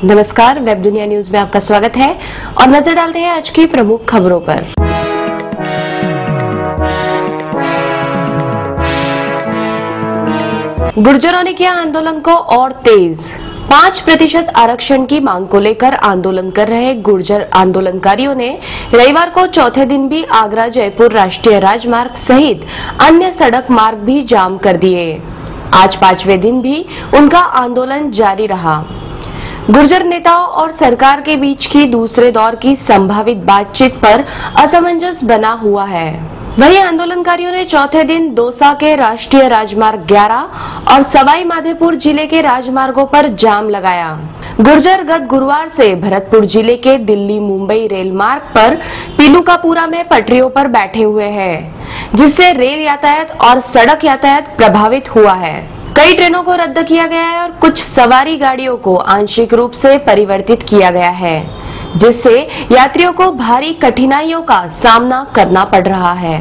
नमस्कार, वेब दुनिया न्यूज में आपका स्वागत है और नजर डालते हैं आज की प्रमुख खबरों पर। गुर्जरों ने किया आंदोलन को और तेज। 5% आरक्षण की मांग को लेकर आंदोलन कर रहे गुर्जर आंदोलनकारियों ने रविवार को चौथे दिन भी आगरा जयपुर राष्ट्रीय राजमार्ग सहित अन्य सड़क मार्ग भी जाम कर दिए। आज 5वें दिन भी उनका आंदोलन जारी रहा। गुर्जर नेताओं और सरकार के बीच की दूसरे दौर की संभावित बातचीत पर असमंजस बना हुआ है। वहीं आंदोलनकारियों ने चौथे दिन दौसा के राष्ट्रीय राजमार्ग 11 और सवाई माधोपुर जिले के राजमार्गों पर जाम लगाया। गुर्जर गत गुरुवार से भरतपुर जिले के दिल्ली मुंबई रेल मार्ग पर पीलूकापुरा में पटरियों पर बैठे हुए हैं, जिससे रेल यातायात और सड़क यातायात प्रभावित हुआ है। कई ट्रेनों को रद्द किया गया है और कुछ सवारी गाड़ियों को आंशिक रूप से परिवर्तित किया गया है, जिससे यात्रियों को भारी कठिनाइयों का सामना करना पड़ रहा है।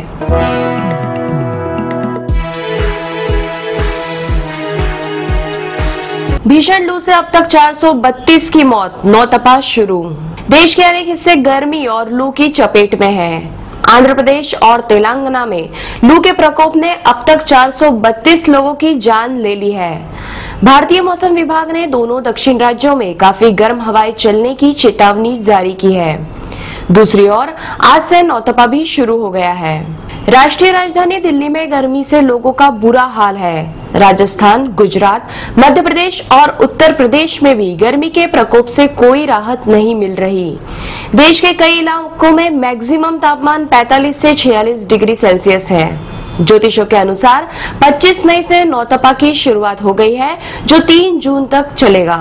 भीषण लू से अब तक 432 की मौत, नौतपा शुरू। देश के अनेक हिस्से गर्मी और लू की चपेट में है। आंध्र प्रदेश और तेलंगाना में लू के प्रकोप ने अब तक 432 लोगों की जान ले ली है। भारतीय मौसम विभाग ने दोनों दक्षिण राज्यों में काफी गर्म हवाएं चलने की चेतावनी जारी की है। दूसरी ओर आज से नौतपा भी शुरू हो गया है। राष्ट्रीय राजधानी दिल्ली में गर्मी से लोगों का बुरा हाल है। राजस्थान, गुजरात, मध्य प्रदेश और उत्तर प्रदेश में भी गर्मी के प्रकोप से कोई राहत नहीं मिल रही। देश के कई इलाकों में मैक्सिमम तापमान 45 से 46 डिग्री सेल्सियस है। ज्योतिषों के अनुसार 25 मई से नौतपा की शुरुआत हो गई है, जो 3 जून तक चलेगा।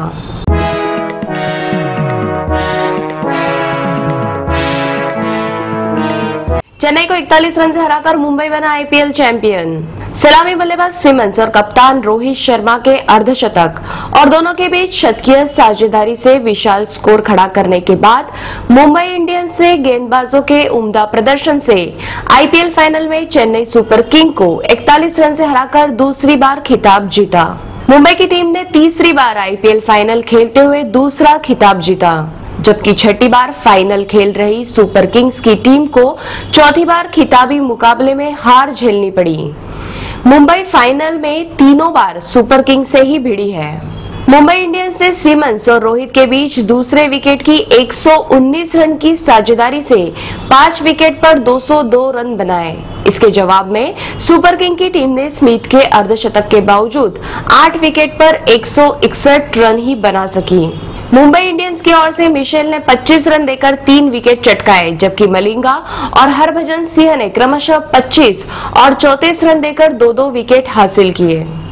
चेन्नई को 41 रन से हराकर मुंबई बना आईपीएल चैंपियन। सलामी बल्लेबाज सिमंस और कप्तान रोहित शर्मा के अर्धशतक और दोनों के बीच शतकीय साझेदारी से विशाल स्कोर खड़ा करने के बाद मुंबई इंडियंस ने गेंदबाजों के उम्दा प्रदर्शन से आईपीएल फाइनल में चेन्नई सुपर किंग को 41 रन से हराकर दूसरी बार खिताब जीता। मुंबई की टीम ने तीसरी बार आईपीएल फाइनल खेलते हुए दूसरा खिताब जीता, जबकि छठी बार फाइनल खेल रही सुपर किंग्स की टीम को चौथी बार खिताबी मुकाबले में हार झेलनी पड़ी। मुंबई फाइनल में तीनों बार सुपर किंग्स से ही भिड़ी है। मुंबई इंडियंस ने सिमंस और रोहित के बीच दूसरे विकेट की 119 रन की साझेदारी से 5 विकेट पर 202 रन बनाए। इसके जवाब में सुपर किंग की टीम ने स्मिथ के अर्धशतक के बावजूद 8 विकेट पर 161 रन ही बना सकी। मुंबई इंडियंस की ओर से मिशेल ने 25 रन देकर 3 विकेट चटकाए, जबकि मलिंगा और हरभजन सिंह ने क्रमशः 25 और 34 रन देकर 2-2 विकेट हासिल किए।